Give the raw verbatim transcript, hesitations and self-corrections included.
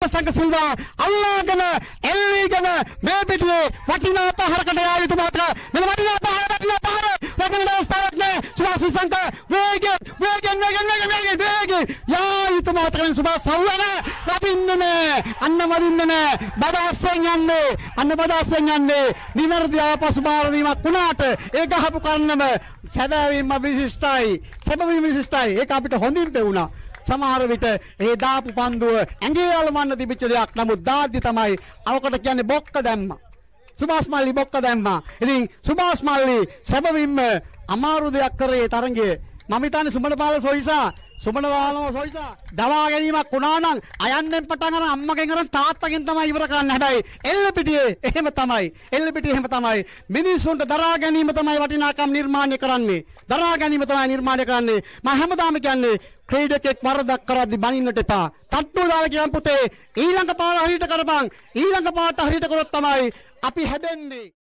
වීරසංග සිල්වා අල්ලාගෙන එල්ලීගෙන මේ පිටියේ වටිනා පහරකට යා යුතු මාත්‍ර මෙන්න වටිනා පහර වටිනා පහර වටිනා අවස්ථාවක් නේ සුභාස් විසංක වේගෙන් වේගෙන් වේගෙන් වේගෙන් වේගෙන් යා යුතු මාත්‍රෙන් සුභාස් සවුලන වදින්නේ අන්න වදින්නේ බඩාසෙන් යන්නේ අන්න බඩාසෙන් යන්නේ නිවැරදි ආපසු බාර දීමක් වුණාට ඒ ගහපු කන්නම සැබෑවීම විශිෂ්ටයි සැබෑවීම විශිෂ්ටයි ඒක අපිට හොඳින් පෙවුණා සමහර විට ඒ දාපු පන්දුව ඇඟේ අලවන්න තිබිච්ච දෙයක් නමුත් දාද්දි තමයි අවකට කියන්නේ බොක්ක දැම්මා සුභාස් මල්ලි බොක්ක දැම්මා ඉතින් සුභාස් මල්ලි සැබවින්ම අමාරු දෙයක් කරේ තරංගයේ මම හිතන්නේ සුමනපාල සොයිසා සුමනපාලම සොයිසා දවා ගැනීමක් වුණා නම් අයන්නෙන් පටන් අරන් අම්මගෙන් අරන් තාත්තගෙන් තමයි ඉවර කරන්න හැබැයි එල්ල පිටියේ එහෙම තමයි එල්ල පිටියේ එහෙම තමයි මිනිසුන්ට දරා ගැනීම තමයි වටිනාකම් නිර්මාණය කරන්නේ දරා ගැනීම තමයි නිර්මාණය කරන්නේ මම හැමදාම කියන්නේ ක්‍රීඩකෙක් වරදක් කරද්දි බනින්නට එපා තට්ටුව දාලා කියන පුතේ ඊළඟ පාර හරියට කරපන් ඊළඟ පාරට හරියට කරොත් තමයි අපි හැදෙන්නේ